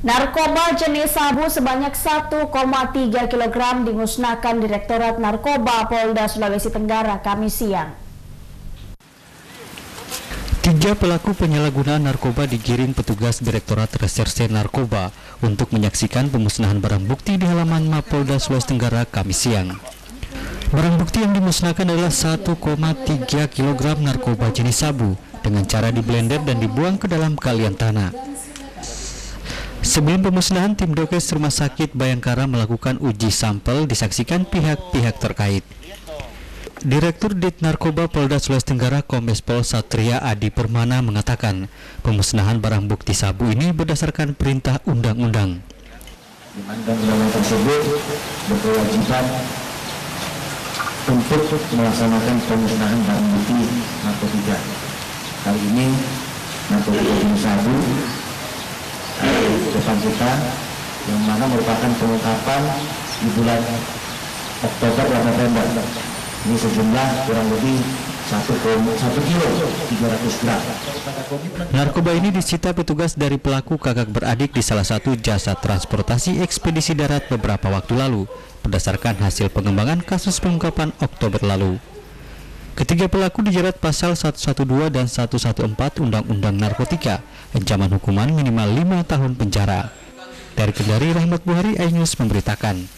Narkoba jenis sabu sebanyak 1,3 kg dimusnahkan Direktorat Narkoba Polda Sulawesi Tenggara Kamis siang. 3 pelaku penyalahgunaan narkoba digiring petugas Direktorat Reserse Narkoba untuk menyaksikan pemusnahan barang bukti di halaman Mapolda Sulawesi Tenggara Kamis siang. Barang bukti yang dimusnahkan adalah 1,3 kg narkoba jenis sabu dengan cara diblender dan dibuang ke dalam kalian tanah. Sebelum pemusnahan, tim Dokes Rumah Sakit Bayangkara melakukan uji sampel disaksikan pihak-pihak terkait. Direktur Dit Narkoba Polda Sulawesi Tenggara Kombes Pol Satria Adi Permana mengatakan pemusnahan barang bukti sabu ini berdasarkan perintah undang-undang. Undang-undang tersebut berkewajiban untuk melaksanakan pemusnahan barang bukti narkotika. Kali ini narkotika jenis sabu depan kita, yang mana merupakan pengungkapan di bulan Oktober dan November. Ini sejumlah kurang lebih 1,1 kilo 300 gram. Narkoba ini disita petugas dari pelaku kakak beradik di salah satu jasa transportasi ekspedisi darat beberapa waktu lalu, berdasarkan hasil pengembangan kasus pengungkapan Oktober lalu. Ketiga pelaku dijerat pasal 112 dan 114 Undang-Undang Narkotika, ancaman hukuman minimal 5 tahun penjara. Dari Kendari, Rahmat Buhari, iNews memberitakan.